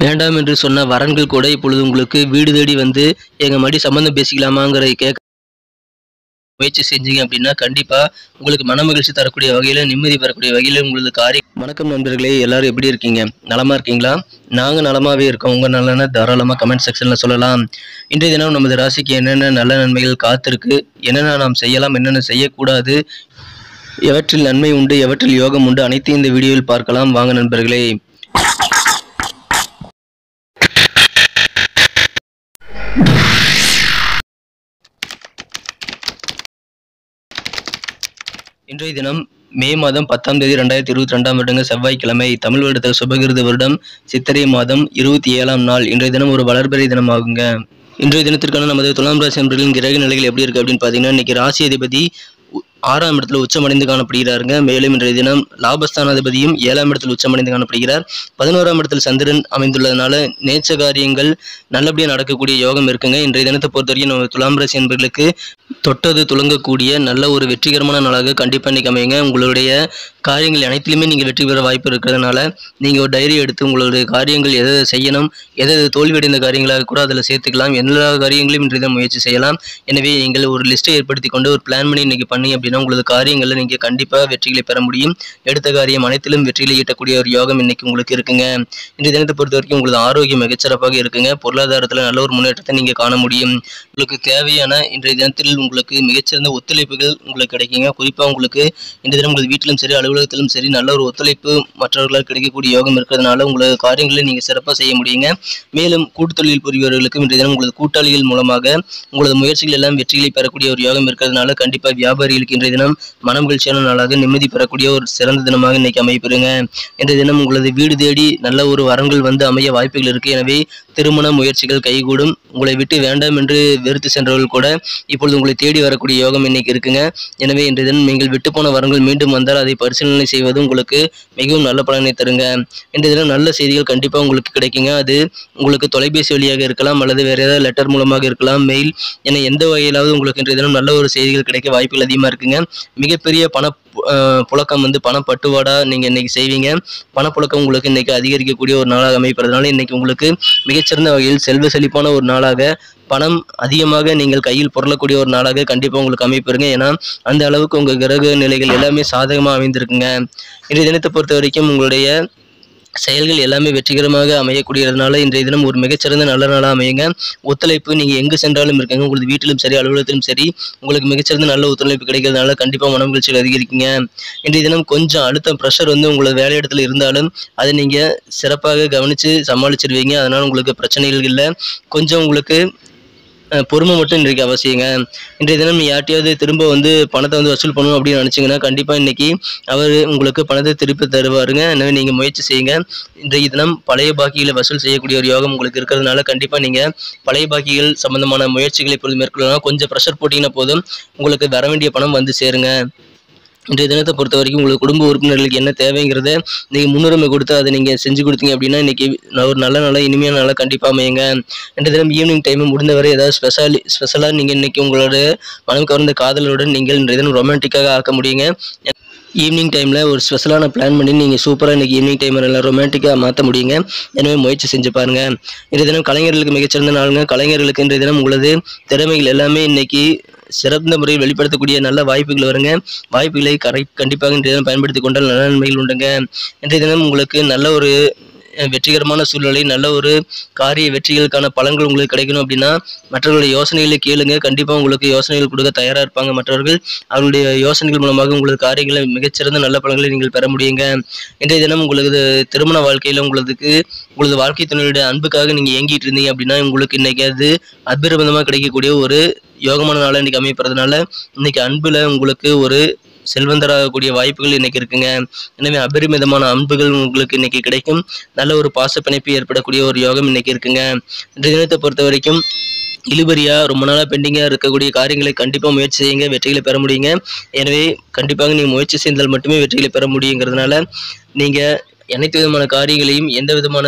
வேண்டாம் என்று சொன்ன வரன்கள் கூட இப்பொழுது உங்களுக்கு வீடு தேடி வந்து எங்க மறுபடியும் சம்பந்தம் பேசிக்கலாமாங்கிற கேட்க முயற்சி செஞ்சீங்க அப்படின்னா கண்டிப்பா உங்களுக்கு மனமகிழ்ச்சி தரக்கூடிய வகையில நிம்மதி பெறக்கூடிய வகையில உங்களுக்கு காரியம். வணக்கம் நண்பர்களே, எல்லாரும் எப்படி இருக்கீங்க? நலமா இருக்கீங்களா? நாங்க நலமாவே இருக்கோம். உங்க நலனை தாராளமா கமெண்ட் செக்ஷன்ல சொல்லலாம். இன்றைய தினம் நமது ராசிக்கு என்னென்ன நல்ல நன்மைகள் காத்திருக்கு, என்னென்ன நாம் செய்யலாம், என்னென்ன செய்யக்கூடாது, எவற்றில் நன்மை உண்டு, எவற்றில் யோகம் உண்டு, அனைத்தையும் இந்த வீடியோவில் பார்க்கலாம். வாங்க நண்பர்களே. இன்றைய தினம் மே மாதம் 10ஆம் தேதி 2022ஆம் வருடங்க செவ்வாய்க்கிழமை, தமிழ் வருடத்தில் சுபகிருத வருடம் சித்திரை மாதம் 27ஆம் நாள். இன்றைய தினம் ஒரு வளர்பிறை தினம் ஆகுங்க. இன்றைய தினத்திற்கான நமது துலாம் ராசி நண்பர்களின் கிரக நிலைகள் எப்படி இருக்கு அப்படின்னு பாத்தீங்கன்னா, இன்னைக்கு ராசி அதிபதி 6ஆம் இடத்துல உச்சமடைந்து காணப்படுகிறாருங்க. மேலும் இன்றைய தினம் லாபஸ்தானாதிபதியும் 7ஆம் இடத்தில் உச்சமடைந்து காணப்படுகிறார். 11ஆம் இடத்தில் சந்திரன் அமைந்துள்ளதுனால நேச்ச காரியங்கள் நல்லபடியாக நடக்கக்கூடிய யோகம் இருக்குங்க. இன்றைய தினத்தை பொறுத்த வரைக்கும் நம்ம துலாம் ராசி என்பர்களுக்கு தொட்டது துளங்கக்கூடிய நல்ல ஒரு வெற்றிகரமான நாளாக கண்டிப்பாக இன்னைக்கு அமையுங்க. உங்களுடைய காரியங்கள் அனைத்திலுமே நீங்கள் வெற்றி பெற வாய்ப்பு இருக்கிறதுனால நீங்கள் ஒரு டைரி எடுத்து உங்களுடைய காரியங்கள் எதை செய்யணும், எதை தோல்வியடைந்த காரியங்களாக கூட அதில் சேர்த்துக்கலாம். எல்லா காரியங்களையும் இன்றைய தினம் முயற்சி செய்யலாம். எனவே நீங்கள் ஒரு லிஸ்ட்டை ஏற்படுத்தி கொண்டு ஒரு பிளான் பண்ணி இன்னைக்கு பண்ணி அப்படின்னா உங்களது காரியங்களில் நீங்கள் கண்டிப்பாக வெற்றிகளை பெற முடியும். எடுத்த காரியம் அனைத்திலும் வெற்றிகளை ஈட்டக்கூடிய ஒரு யோகம் இன்னைக்கு உங்களுக்கு இருக்குங்க. இன்றைய தினத்தை பொறுத்த வரைக்கும் உங்களது ஆரோக்கியம் மிகச்சிறப்பாக இருக்குங்க. பொருளாதாரத்தில் நல்ல ஒரு முன்னேற்றத்தை நீங்கள் காண முடியும். உங்களுக்கு தேவையான இன்றைய தினத்தில் உங்களுக்கு மிகச்சிறந்த ஒத்துழைப்புகள் உங்களுக்கு கிடைக்குங்க. குறிப்பாக உங்களுக்கு இன்றைய தினம் உங்கள் வீட்டிலும் சரி அலுவலகத்திலும் சரி நல்ல ஒரு ஒத்துழைப்பு மற்றவர்களால் கிடைக்கக்கூடிய யோகம் இருக்கிறதுனால உங்களது காரியங்களை நீங்கள் சிறப்பாக செய்ய முடியுங்க. மேலும் கூட்டு தொழில் புரிபவர்களுக்கும் இன்றைய தினம் உங்களது கூட்டாளிகள் மூலமாக உங்களது முயற்சிகள் எல்லாம் வெற்றிகளை பெறக்கூடிய ஒரு யோகம் இருக்கிறதுனால கண்டிப்பாக வியாபாரிகளுக்கு இன்றைய தினம் மனமகிழ்ச்சியான நாளாக நிம்மதி பெறக்கூடிய ஒரு சிறந்த தினமாக இன்னைக்கு அமைப்பெறுங்க. இன்றைய தினம் உங்களது வீடு தேடி நல்ல ஒரு வரன்கள் வந்து அமைய வாய்ப்புகள் இருக்கு. எனவே திருமண முயற்சிகள் கைகூடும். உங்களை விட்டு வேண்டாம் என்று வெறுத்து சென்றவர்கள் கூட இப்பொழுது உங்களை தேடி வரக்கூடிய யோகம் இன்னைக்கு இருக்குங்க. எனவே இன்றைய தினம் நீங்கள் விட்டு போன வரங்கள் மீண்டும் வந்தால் அதை பரிசீலனை செய்வது உங்களுக்கு மிகவும் நல்ல பலனை தருங்க. இன்றைய தினம் நல்ல செய்திகள் கண்டிப்பாக உங்களுக்கு கிடைக்குங்க. அது உங்களுக்கு தொலைபேசி வழியாக இருக்கலாம் அல்லது வேற ஏதாவது லெட்டர் மூலமாக இருக்கலாம், மெயில் என எந்த வகையிலாவது உங்களுக்கு இன்றைய தினம் நல்ல ஒரு செய்திகள் கிடைக்க வாய்ப்புகள் அதிகமாக இருக்குங்க. மிகப்பெரிய புழக்கம் வந்து பணப்பட்டுவாடா நீங்க இன்னைக்கு செய்வீங்க. பணப்புழக்கம் உங்களுக்கு இன்னைக்கு அதிகரிக்கக்கூடிய ஒரு நாளாக அமைப்பதனால இன்னைக்கு உங்களுக்கு மிகச்சிறந்த வகையில் செல்வ செழிப்பான ஒரு நாளாக பணம் அதிகமாக நீங்கள் கையில் புரளக்கூடிய ஒரு நாளாக கண்டிப்பாக உங்களுக்கு அமைப்பெறுங்க. ஏன்னா அந்த அளவுக்கு உங்க கிரக நிலைகள் எல்லாமே சாதகமாக அமைந்திருக்குங்க. இன்றைய தினத்தை பொறுத்த வரைக்கும் உங்களுடைய செயல்கள் எல்லாமே வெற்றிகரமாக அமையக்கூடியதுனால இன்றைய தினம் ஒரு மிகச்சிறந்த நல்ல நாளாக அமையுங்க. ஒத்துழைப்பு நீங்கள் எங்கு சென்றாலும் இருக்குங்க. உங்களது வீட்டிலும் சரி அலுவலகத்திலும் சரி உங்களுக்கு மிகச்சிறந்த நல்ல ஒத்துழைப்பு கிடைக்கிறதுனால கண்டிப்பாக மனமகிழ்ச்சிகள் அதிகரிக்குங்க. இன்றைய தினம் கொஞ்சம் அழுத்தம் ப்ரெஷர் வந்து உங்களது வேலையிடத்தில் இருந்தாலும் அதை நீங்கள் சிறப்பாக கவனித்து சமாளிச்சிருவீங்க. அதனால் உங்களுக்கு பிரச்சனைகள் இல்லை. கொஞ்சம் உங்களுக்கு பொறுமை மட்டும் இன்றைக்கு அவசியங்க. இன்றைய தினம் யார்ட்டையாவது திரும்ப வந்து பணத்தை வந்து வசூல் பண்ணணும் அப்படின்னு நினச்சிங்கன்னா கண்டிப்பாக இன்னைக்கு அவர் உங்களுக்கு பணத்தை திருப்பி தருவாருங்க. எனவே நீங்கள் முயற்சி செய்யுங்க. இன்றைய தினம் பழைய பாக்கிகளை வசூல் செய்யக்கூடிய ஒரு யோகம் உங்களுக்கு இருக்கிறதுனால கண்டிப்பாக நீங்கள் பழைய பாக்கிகள் சம்பந்தமான முயற்சிகளை இப்பொழுது மேற்கொள்ளலாம். கொஞ்சம் ப்ரெஷர் போட்டிங்கன்னா போதும் உங்களுக்கு வர வேண்டிய பணம் வந்து சேருங்க. இன்றைய தினத்தை பொறுத்த வரைக்கும் உங்களுக்கு குடும்ப உறுப்பினர்களுக்கு என்ன தேவைங்கிறத நீங்கள் முன்னுரிமை கொடுத்து அதை நீங்கள் செஞ்சு கொடுத்தீங்க அப்படின்னா இன்னைக்கு ஒரு நல்ல நாளாக இனிமையான நாளாக கண்டிப்பாக அமையுங்க. இன்றைய தினம் ஈவினிங் டைம் முடிந்தவரை ஏதாவது ஸ்பெஷலாக நீங்கள் இன்னைக்கு உங்களோட மனம் கவர்ந்த காதலருடன் நீங்கள் இன்றைய தினம் ரொமான்டிக்காக ஆக்க முடியுங்க. ஈவினிங் டைமில் ஒரு ஸ்பெஷலான பிளான் பண்ணி நீங்கள் சூப்பராக இன்றைக்கி ஈவினிங் டைம் எல்லாம் ரொமான்டிக்காக மாற்ற முடியுங்க. எனவே முயற்சி செஞ்சு பாருங்கள். இன்றைய தினம் கலைஞர்களுக்கு மிகச்சிறந்த நாளுங்க. கலைஞர்களுக்கு இன்றைய தினம் உங்களது திறமைகள் எல்லாமே இன்னைக்கு சிறந்த முறையில் வெளிப்படுத்தக்கூடிய நல்ல வாய்ப்புகள் வருங்க. வாய்ப்புகளை கண்டிப்பாக இன்றைய தினம் பயன்படுத்தி கொண்டால் நல்ல நன்மைகள் உண்டுங்க. இன்றைய தினம் உங்களுக்கு நல்ல ஒரு வெற்றிகரமான சூழ்நிலை, நல்ல ஒரு காரிய வெற்றிகளுக்கான பலன்கள் உங்களுக்கு கிடைக்கணும் அப்படின்னா மற்றவர்களுடைய யோசனைகளை கேளுங்க. கண்டிப்பாக உங்களுக்கு யோசனைகள் கொடுக்க தயாராக இருப்பாங்க மற்றவர்கள். அவர்களுடைய யோசனைகள் மூலமாக உங்களது காரியங்களை மிகச்சிறந்த நல்ல பலன்களை நீங்கள் பெற முடியுங்க. இன்றைய தினம் உங்களது திருமண வாழ்க்கையில் உங்களது வாழ்க்கை துணையுடைய அன்புக்காக நீங்கள் ஏங்கிட்டு இருந்தீங்க அப்படின்னா உங்களுக்கு இன்னைக்கு அது அற்புதமாக கிடைக்கக்கூடிய ஒரு யோகமான நாளாக இன்னைக்கு அமைப்பறதுனால இன்னைக்கு அன்புல உங்களுக்கு ஒரு செல்வந்தராகக்கூடிய வாய்ப்புகள் இன்னைக்கு இருக்குங்க. எனவே அபரிமிதமான அன்புகள் உங்களுக்கு இன்னைக்கு கிடைக்கும். நல்ல ஒரு பாச பிணைப்பு ஏற்படக்கூடிய ஒரு யோகம் இன்னைக்கு இருக்குங்க. இன்றைய தினத்தை பொறுத்த வரைக்கும் இழுபறியா ரொம்ப நாளாக பெண்டிங்காக இருக்கக்கூடிய காரியங்களை கண்டிப்பாக முயற்சி செய்யுங்க, வெற்றிகளை பெற முடியுங்க. எனவே கண்டிப்பாக நீங்கள் முயற்சி செய்தால் மட்டுமே வெற்றிகளை பெற முடியுங்கிறதுனால நீங்கள் அனைத்து விதமான காரியங்களையும் எந்த விதமான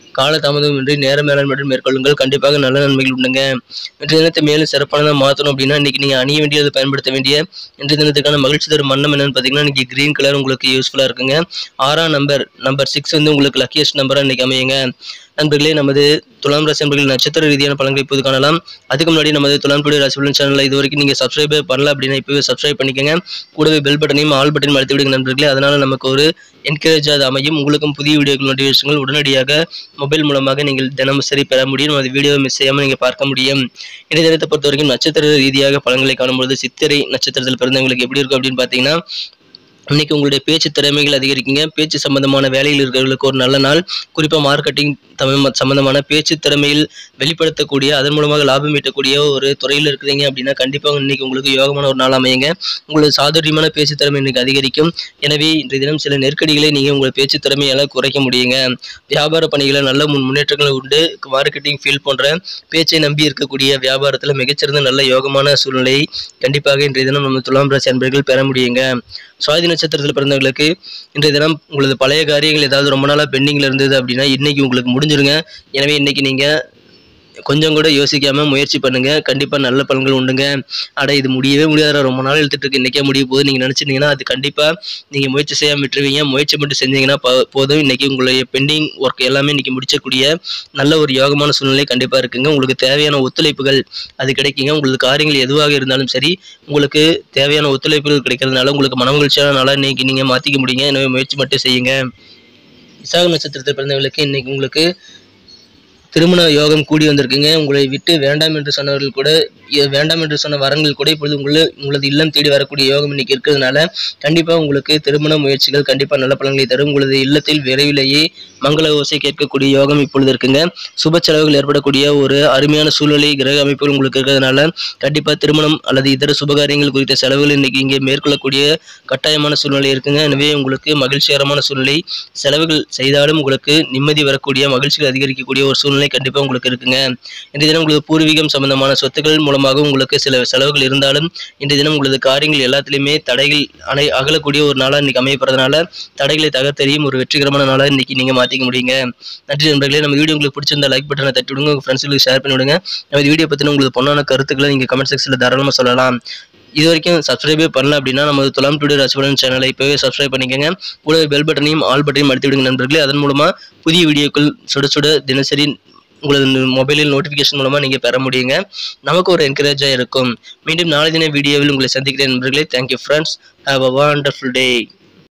காலதாமதமின்றி நேர மேலாண்மை மேற்கொள்ளுங்கள். கண்டிப்பாக நல்ல நன்மைகள் உண்டுங்க. இன்றைய தினத்தை மேலும் சிறப்பானதாக மாற்றணும் அப்படின்னா இன்னைக்கு நீங்கள் அணிய வேண்டியது பயன்படுத்த வேண்டிய இன்றைய தினத்துக்கான மகிழ்ச்சி தரும் வண்ணம் என்னன்னு பார்த்தீங்கன்னா இன்னைக்கு கிரீன் கலர் உங்களுக்கு யூஸ்ஃபுல்லாக இருக்குங்க. 6ஆம் நம்பர் 6 வந்து உங்களுக்கு லக்கியஸ்ட் நம்பராக இன்னைக்கு அமையுங்க. நண்பர்களே, நமது துலாம் ராசி நண்பர்கள் நட்சத்திர ரீதியான பலன்களை இப்போது காணலாம். அதுக்கு முன்னாடி நமது துலாம் டுடே ராசி பலன் சேனலில் இது வரைக்கும் நீங்கள் சப்ஸ்கிரைப் பண்ணல அப்படின்னா இப்போவே சப்ஸ்கிரைப் பண்ணிக்கோங்க. கூடவே பெல் பட்டனையும் ஆல் பட்டனையும் அழுத்தி விடுங்க நண்பர்களே. அதனால் நமக்கு ஒரு என்கரேஜாக அமையும். உங்களுக்கும் புதிய வீடியோக்கள் நோட்டிஃபிகேஷன்கள் உடனடியாக மொபைல் மூலமாக நீங்கள் தினமும் பெற முடியும். அந்த வீடியோவை மிஸ் செய்யாமல் நீங்கள் பார்க்க முடியும். இன்றைய தினத்தை பொறுத்த வரைக்கும் நட்சத்திர ரீதியாக பலன்களை காணும்பொழுது சித்திரை நட்சத்திரத்தில் பிறந்தவங்களுக்கு எப்படி இருக்கும் அப்படின்னு பார்த்தீங்கன்னா இன்னைக்கு உங்களுடைய பேச்சு திறமைகள் அதிகரிக்குங்க. பேச்சு சம்பந்தமான வேலையில் இருக்கிறவர்களுக்கு ஒரு நல்ல நாள். குறிப்பாக மார்க்கெட்டிங் சம்பந்தமான பேச்சு திறமையில் வெளிப்படுத்தக்கூடிய அதன் மூலமாக லாபம் ஈட்டக்கூடிய ஒரு துறையில் இருக்கிறீங்க அப்படின்னா கண்டிப்பாக இன்னைக்கு உங்களுக்கு யோகமான ஒரு நாள் அமையுங்க. உங்களுக்கு சாதுரியமான பேச்சு திறமை இன்னைக்கு அதிகரிக்கும். எனவே இன்றைய தினம் சில நெருக்கடிகளை நீங்கள் உங்கள் பேச்சு திறமையால் குறைக்க முடியுங்க. வியாபார பணிகளை நல்ல முன்னேற்றங்கள் உண்டு. மார்க்கெட்டிங் ஃபீல்ட் போன்ற பேச்சை நம்பி இருக்கக்கூடிய வியாபாரத்தில் மிகச்சிறந்த நல்ல யோகமான சூழ்நிலையை கண்டிப்பாக இன்றைய தினம் நம்ம துலாம் ராசி அன்பர்கள் பெற முடியுங்க. சுவாதி நட்சத்திரத்தில் பிறந்தவர்களுக்கு இன்றைய தினம் உங்களது பழைய காரியங்கள் ஏதாவது ரொம்ப நாளாக பெண்டிங்கில் இருந்தது அப்படின்னா இன்னைக்கு உங்களுக்கு முடிஞ்சிருங்க. எனவே இன்னைக்கு நீங்கள் கொஞ்சம் கூட யோசிக்காம முயற்சி பண்ணுங்க. கண்டிப்பாக நல்ல பலன்கள் உண்டுங்க. இது முடியவே முடியாத ரொம்ப நாள் இழுத்துட்டு இருக்கு, இன்னைக்கே முடிய போது நீங்கள் நினச்சிட்டீங்கன்னா அது கண்டிப்பாக நீங்கள் முயற்சி செய்யாமல் விட்டுருவீங்க. முயற்சி மட்டும் செஞ்சீங்கன்னா போதும். இன்னைக்கு உங்களுடைய பெண்டிங் ஒர்க் எல்லாமே இன்னைக்கு முடிச்சக்கூடிய நல்ல ஒரு யோகமான சூழ்நிலை கண்டிப்பாக இருக்குங்க. உங்களுக்கு தேவையான ஒத்துழைப்புகள் அது கிடைக்குங்க. உங்களுக்கு காரியங்கள் எதுவாக இருந்தாலும் சரி உங்களுக்கு தேவையான ஒத்துழைப்புகள் கிடைக்கிறதுனால உங்களுக்கு மன மகிழ்ச்சியான நாளாக இன்னைக்கு நீங்கள் மாற்றிக்க முடியுங்க. எனவே முயற்சி மட்டும் செய்யுங்க. விசாக நட்சத்திரத்தில் பிறந்தவர்களுக்கு இன்னைக்கு உங்களுக்கு திருமண யோகம் கூடி வந்திருக்குங்க. உங்களை விட்டு வேண்டாம் என்று சொன்னவர்கள் கூட வேண்டாம் என்று சொன்ன வரங்கள் கூட இப்பொழுது உங்களது இல்லம் தேடி வரக்கூடிய யோகம் இன்னைக்கு இருக்கிறதுனால கண்டிப்பாக உங்களுக்கு திருமண முயற்சிகள் கண்டிப்பாக நல்ல பலன்களை தரும். உங்களது இல்லத்தில் விரைவிலேயே மங்கள ஓசை கேட்கக்கூடிய யோகம் இப்பொழுது இருக்குங்க. சுப செலவுகள் ஏற்படக்கூடிய ஒரு அருமையான சூழ்நிலை கிரக அமைப்புகள் உங்களுக்கு இருக்கிறதுனால கண்டிப்பாக திருமணம் அல்லது இதர சுபகாரியங்கள் குறித்த செலவுகள் இன்னைக்கு இங்கே மேற்கொள்ளக்கூடிய கட்டாயமான சூழ்நிலை இருக்குங்க. எனவே உங்களுக்கு மகிழ்ச்சிகரமான சூழ்நிலை, செலவுகள் செய்தாலும் உங்களுக்கு நிம்மதி வரக்கூடிய மகிழ்ச்சிகள் அதிகரிக்கக்கூடிய ஒரு சூழ்நிலை கண்டிப்பாக உங்களுக்கு இருக்குங்க. இன்றைய தினம் உங்களுக்கு பூர்வீகம் சம்பந்தமான சொத்துக்கள் மூலமாக உங்களுக்கு சில செலவுகள் இருந்தாலும் இன்றைய தினம் உங்களது காரியங்கள் எல்லாத்திலுமே தடைகள் அகலக்கூடிய ஒரு நாளாக இன்னைக்கு அமையப்படுறதுனால தடைகளை தகர்த்தெறியும் ஒரு வெற்றிகரமான நாளாக இன்னைக்கு நீங்க மாற்றிக்க முடியுங்க. நன்றி நண்பர்களே. நம்ம வீடியோ உங்களுக்கு பிடிச்சிருந்தா லைக் பட்டனை தட்டி விடுங்க, உங்கள் ஃப்ரெண்ட்ஸுக்கு ஷேர் பண்ணி விடுங்க. நம்ம வீடியோ பற்றின உங்களுக்கு பொண்ணான கருத்துக்களை நீங்கள் கமெண்ட் செக்ஷனில் தாராளமாக சொல்லலாம். இது வரைக்கும் சப்ஸ்கிரைபே பண்ணல அப்படின்னா நம்ம துலாம் டுடே ராசி பலன் சேனலை இப்போவே சப்ஸ்கிரைப் பண்ணிக்கோங்க. கூட பெல் பட்டனையும் ஆல் பட்டனையும் அழுத்தி விடுங்க நண்பர்களே. அதன் மூலமாக புதிய வீடியோக்கள் சுட சுட தினசரி உங்களது மொபைலில் நோட்டிஃபிகேஷன் மூலமாக நீங்கள் பெற முடியுங்க. நமக்கு ஒரு என்கரேஜாக இருக்கும். மீண்டும் நாளை தின வீடியோவில் உங்களை சந்திக்கிறேன் நண்பர்களே. Thank you friends. Have a wonderful day.